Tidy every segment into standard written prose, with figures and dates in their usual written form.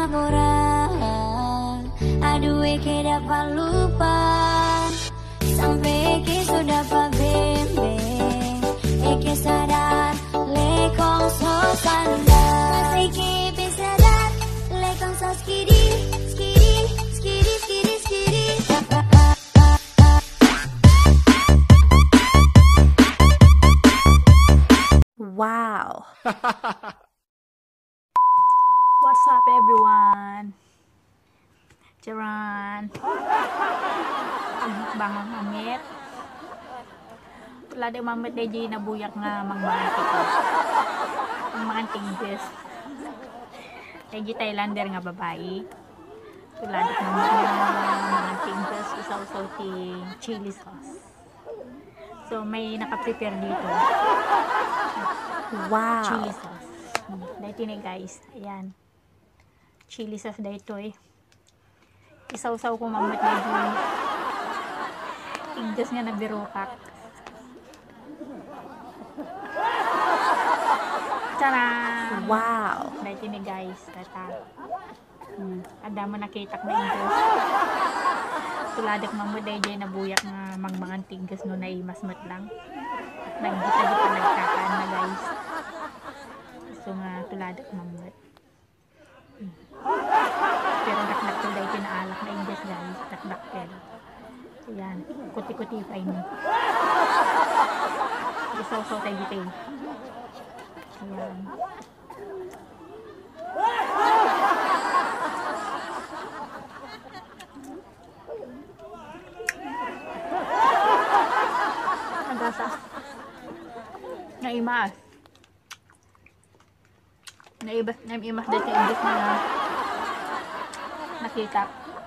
enamorar. Aduh que dapat lupa sampai que sudah pabembeng que sadar lekong so sandar que pesadar lekong so skidi skidi skidi skidi skidi. Wow. What's up everyone? Charan. Bangang mamit. Wala din mamit na di nabuyak nga mangmantik ko. Ang mga tingges. Di Thailander nga babae. Wala din mamit na mga tingges. Isaw-saw ting chili sauce. So may naka-prepare dito. Wow. Chili sauce. Dito ni guys. Ayan. Chili sauce dito eh. Isaw-saw ko mamit na di. Tingges nga na birukak. Taran! Wow. Dito ni guys. Tata. Ada mo nakitak na Ingles. Tuladak mamit na di nabuyak nga mangmangan tingges no na imasmat lang. Nagdita-dita nagkakaan na guys. So nga tuladak mamit. Pero dakdak to dahil pinaalak na Ingles guys. Dakdak pero. Ayan. Kuti-kuti pa ini. Isaw-saw tayo dito eh. Ayan. Nagasa. Naimas. Naimas dito yung Ingles na nakita.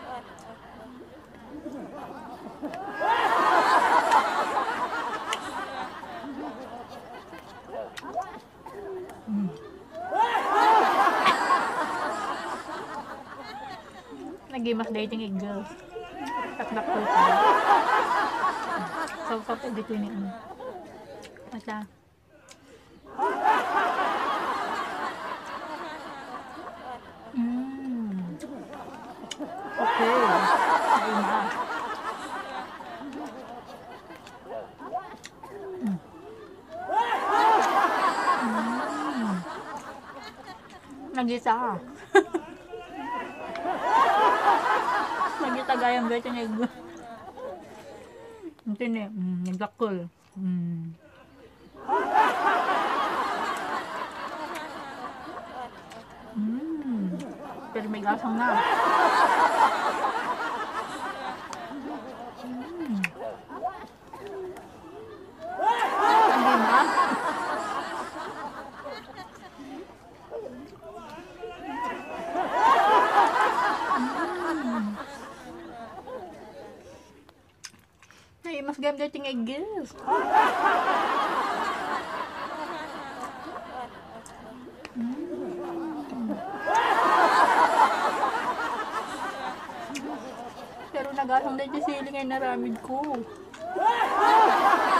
Nagimas dating Ingles. Takdak ko ito. Saw-saw pa dito ni ano. Masa. Okay. Naimas. Nagisa. Nagita gayang dito ni Ingles. Ito ni, naglakol. Pero may gasang na. Hindi ba? Ay, mas game dating Ingles. Pero nagasang dahil siling ay naramid ko.